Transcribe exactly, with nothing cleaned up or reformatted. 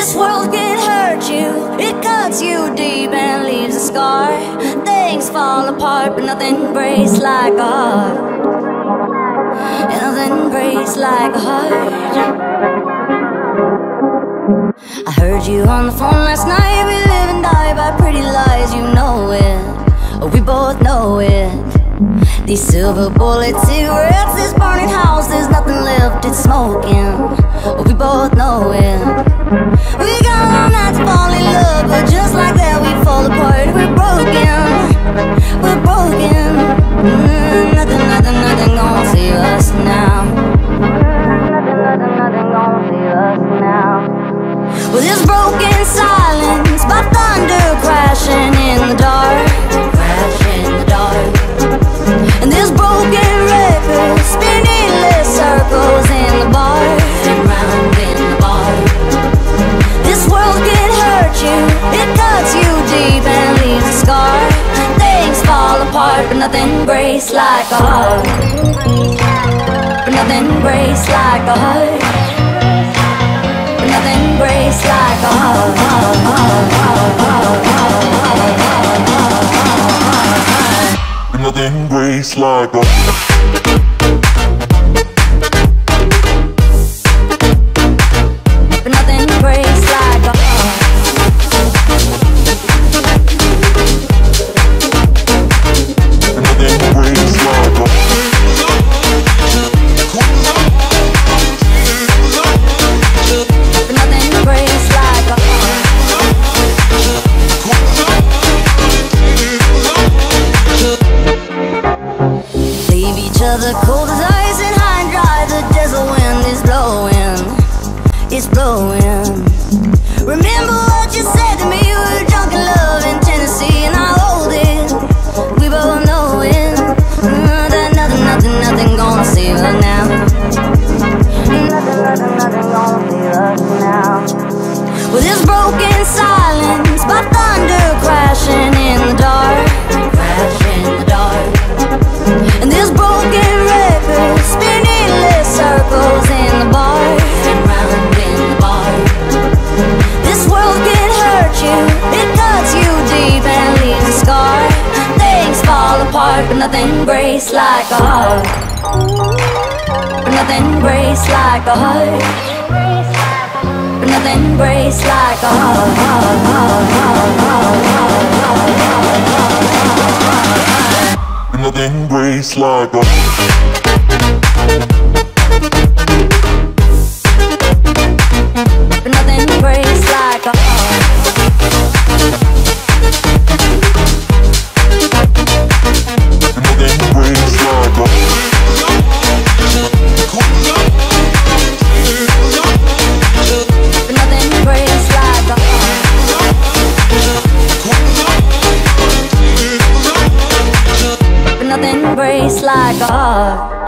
This world can hurt you, it cuts you deep and leaves a scar. Things fall apart, but nothing breaks like a heart. And nothing breaks like a heart. I heard you on the phone last night. We live and die by pretty lies, you know it. We both know it. These silver bullet cigarettes, this burning house, there's nothing left, it's smoking. We both know it. We got all night to fall in love, but just like that we fall apart. We're broken, we're broken. mm, Nothing, nothing, nothing gonna save us now. Nothing, nothing, nothing gonna save us now. Well, this broken silence by thunder crashing in the dark, crashing in the dark. And this broken record spinning less circles in the bar, and round in the bar. This world can hurt you, it cuts you deep and leaves a scar. Things fall apart, but nothing breaks like a heart. But nothing breaks like a heart. But nothing breaks like a heart. Nothing breaks like a But nothing breaks like a Nothing breaks like a But nothing breaks like a leave each other cold as ice and high and dry. The desert wind is blowing, it's blowing. Remember what you said to me, we were drunk in love in Tennessee, and I hold it, we both know it. uh, That nothing, nothing, nothing gonna save us now. Nothing, nothing, nothing gonna save us now. Well, this broken silence by thunder crashing in the dark, crashing in the dark. And this broken record spinning less circles in the bar, and round in the bar. This world can hurt you, it cuts you deep and leaves a scar. Things fall apart, but nothing breaks like a heart. But nothing breaks like a heart. But nothing breaks like a heart. Nothing breaks like a But nothing breaks like a Nothing breaks like a But nothing breaks like a But nothing breaks like a heart.